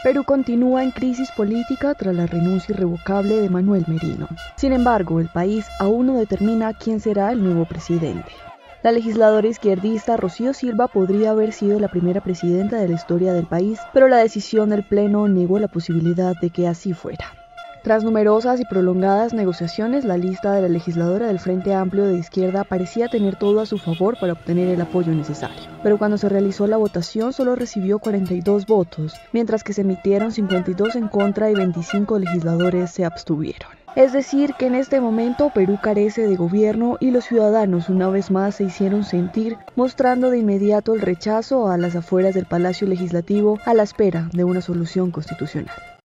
Perú continúa en crisis política tras la renuncia irrevocable de Manuel Merino. Sin embargo, el país aún no determina quién será el nuevo presidente. La legisladora izquierdista Rocío Silva podría haber sido la primera presidenta de la historia del país, pero la decisión del Pleno negó la posibilidad de que así fuera. Tras numerosas y prolongadas negociaciones, la lista de la legisladora del Frente Amplio de Izquierda parecía tener todo a su favor para obtener el apoyo necesario. Pero cuando se realizó la votación solo recibió 42 votos, mientras que se emitieron 52 en contra y 25 legisladores se abstuvieron. Es decir, que en este momento Perú carece de gobierno y los ciudadanos una vez más se hicieron sentir, mostrando de inmediato el rechazo a las afueras del Palacio Legislativo a la espera de una solución constitucional.